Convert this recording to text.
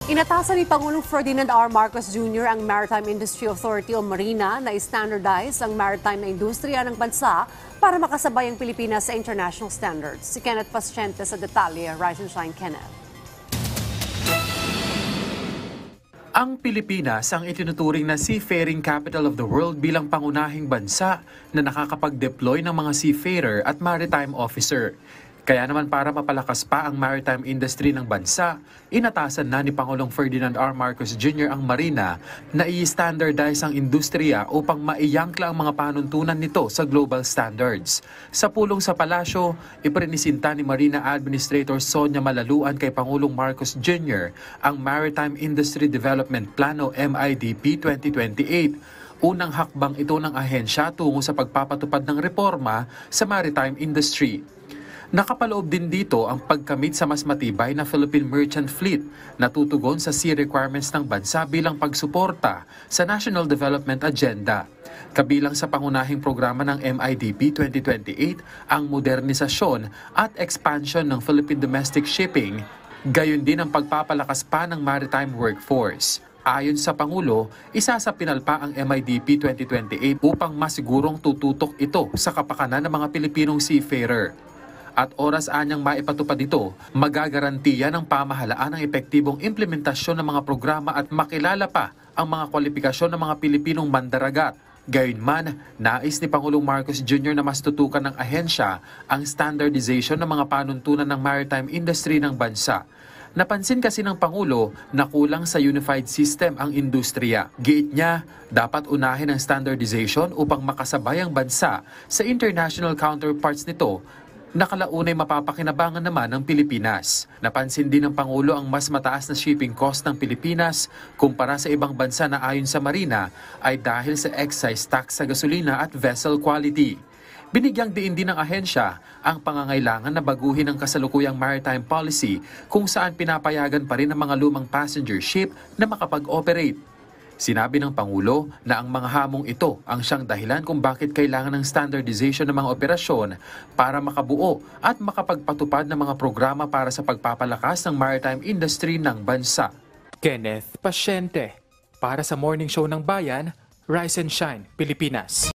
Inatasan ni Pangulong Ferdinand R. Marcos Jr. ang Maritime Industry Authority o Marina na i-standardize ang maritime na industriya ng bansa para makasabay ang Pilipinas sa international standards. Si Kenneth Pasciente sa detalye. Rise and shine, Kenneth. Ang Pilipinas ang itinuturing na seafaring capital of the world bilang pangunahing bansa na nakakapag-deploy ng mga seafarer at maritime officer. Kaya naman para mapalakas pa ang maritime industry ng bansa, inatasan na ni Pangulong Ferdinand R. Marcos Jr. ang Marina na i-standardize ang industriya upang maiyangkla ang mga panuntunan nito sa global standards. Sa pulong sa palasyo, iprinisinta ni Marina Administrator Sonia Malaluan kay Pangulong Marcos Jr. ang Maritime Industry Development Plan o MIDP 2028. Unang hakbang ito ng ahensya tungo sa pagpapatupad ng reforma sa maritime industry. Nakapaloob din dito ang pagkamit sa mas matibay na Philippine Merchant Fleet na tutugon sa sea requirements ng bansa bilang pagsuporta sa National Development Agenda. Kabilang sa pangunahing programa ng MIDP 2028 ang modernisasyon at expansion ng Philippine domestic shipping, gayon din ang pagpapalakas pa ng maritime workforce. Ayon sa Pangulo, isa sa pinalpa ang MIDP 2028 upang masigurong tututok ito sa kapakanan ng mga Pilipinong seafarer. At oras anyang maipatupad ito, magagarantiya ng pamahalaan ang epektibong implementasyon ng mga programa at makilala pa ang mga kwalifikasyon ng mga Pilipinong mandaragat. Gayunman, nais ni Pangulong Marcos Jr. na mas tutukan ng ahensya ang standardization ng mga panuntunan ng maritime industry ng bansa. Napansin kasi ng Pangulo na kulang sa unified system ang industriya. Giit niya, dapat unahin ang standardization upang makasabay ang bansa sa international counterparts nito. Nakalaunay mapapakinabangan naman ng Pilipinas. Napansin din ng Pangulo ang mas mataas na shipping cost ng Pilipinas kumpara sa ibang bansa na ayon sa Marina ay dahil sa excise tax sa gasolina at vessel quality. Binigyang diin din ng ahensya ang pangangailangan na baguhin ang kasalukuyang maritime policy kung saan pinapayagan pa rin ang mga lumang passenger ship na makapag-operate. Sinabi ng Pangulo na ang mga hamong ito ang siyang dahilan kung bakit kailangan ng standardization ng mga operasyon para makabuo at makapagpatupad ng mga programa para sa pagpapalakas ng maritime industry ng bansa. Kenneth Pasciente, para sa Morning Show ng Bayan, Rise and Shine, Pilipinas.